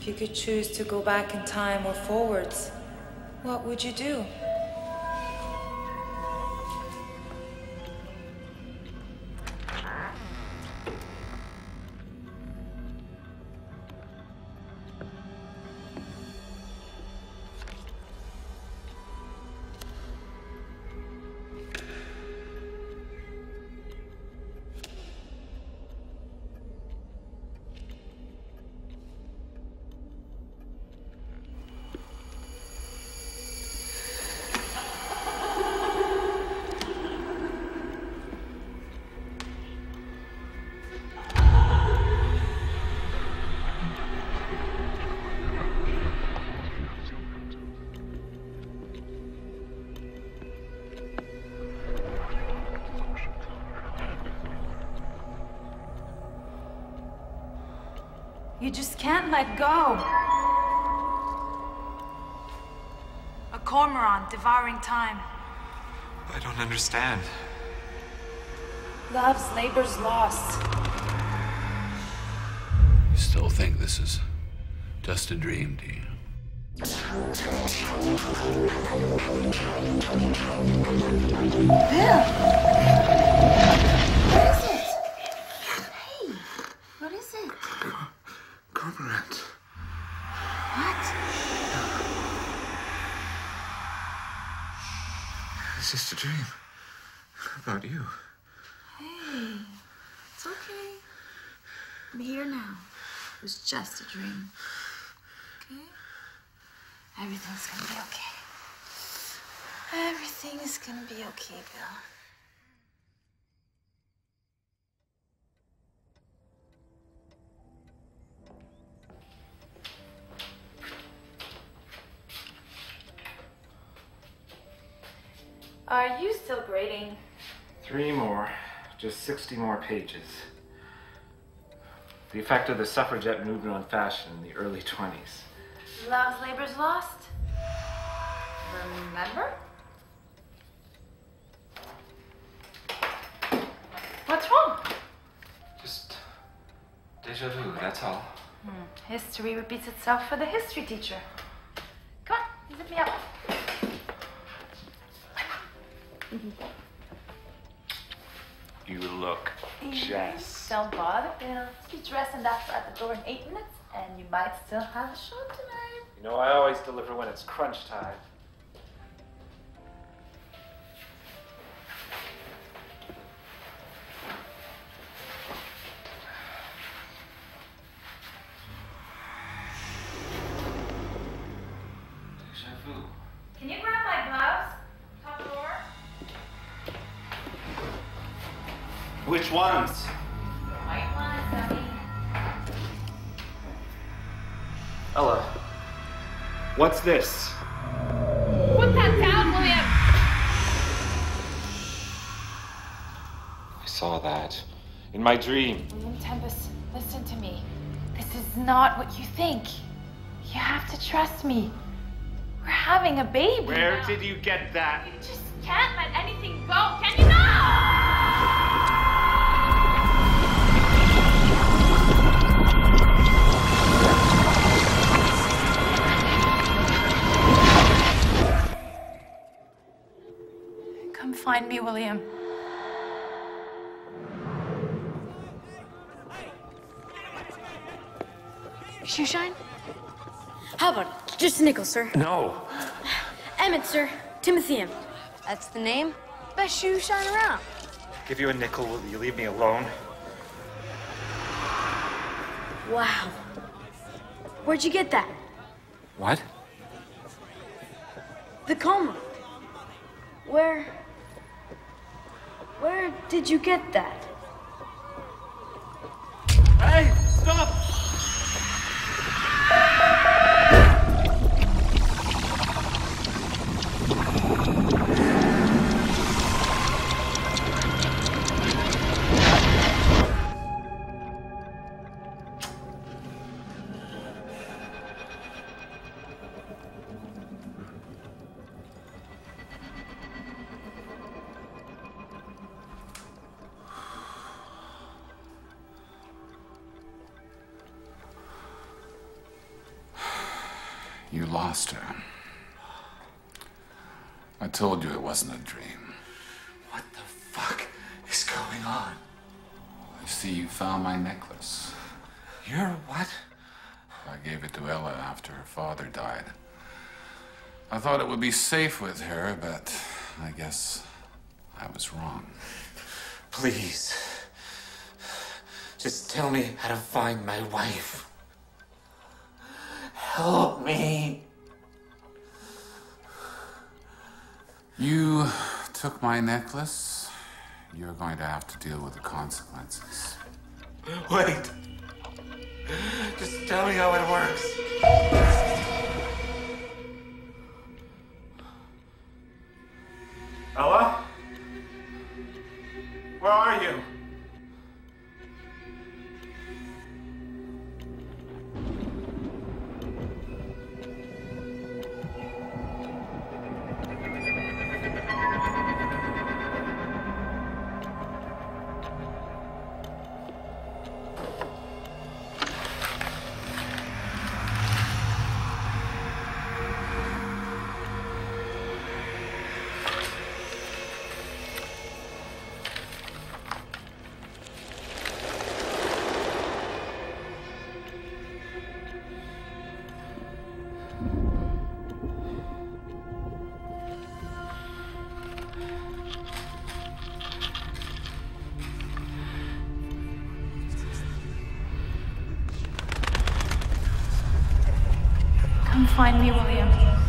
If you could choose to go back in time or forwards, what would you do? You just can't let go. A cormorant devouring time. I don't understand. Love's labor's lost. You still think this is just a dream, do you? Bill! What is it? Hey, what is it? Cormorant. What? It's just a dream. About you. Hey, it's okay. I'm here now. It was just a dream. Okay? Everything's gonna be okay. Everything's gonna be okay, Bill. Are you still grading? 3 more. Just 60 more pages. The effect of the suffragette movement on fashion in the early 20s. Love's labor's lost? Remember? What's wrong? Just déjà vu, that's all. History repeats itself for the history teacher. Come on, zip me up. You look Jess. Don't bother, Bill. Be dressing that at the door in 8 minutes, and you might still have a show tonight. You know, I always deliver when it's crunch time. Déjà vu. Can you grab my gloves? Top drawer? Which ones? The white ones, dummy. Ella, what's this? Put that down, William! I saw that. In my dream. William Tempus, listen to me. This is not what you think. You have to trust me. We're having a baby. Where now. did you get that? You just can't let anything go, can you not? Come find me, William. Shoeshine? How about it? Just a nickel, sir. No. Emmett, sir. Timothy. That's the name? Best shoe shine around. Give you a nickel, will you leave me alone? Wow. Where'd you get that? What? The coma. Where did you get that? Hey, stop! You lost her. I told you it wasn't a dream. What the fuck is going on? I see you found my necklace. You're what? I gave it to Ella after her father died. I thought it would be safe with her, but I guess I was wrong. Please. Just tell me how to find my wife. Help me. You took my necklace. You're going to have to deal with the consequences. Wait. Just tell me how it works. Ella? Where are you? Come find me, William.